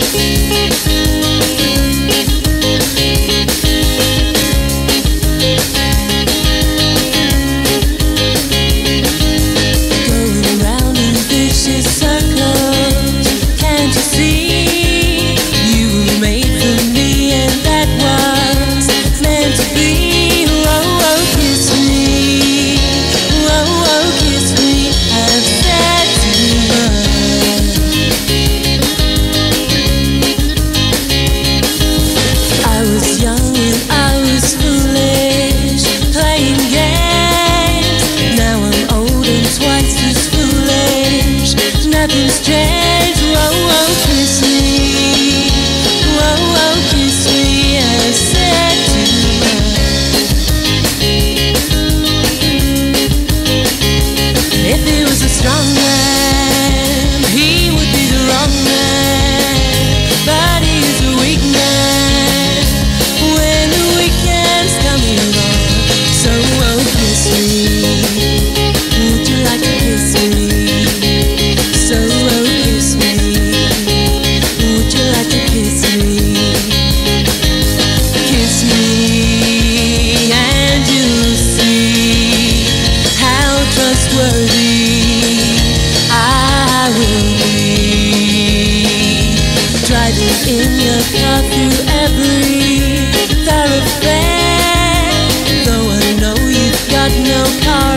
Nothing's changed. Whoa, whoa, kiss me. Whoa, whoa, kiss me. I said too much. If he was a strong man, he would be the wrong man. But he's a weak man when the weekend's coming along. So, oh, kiss me. Would you like to kiss me? So, oh, kiss me. Would you like to kiss me? Kiss me, and you'll see how trustworthy I will be. Driving in your car through every thoroughfare, though I know you've got no car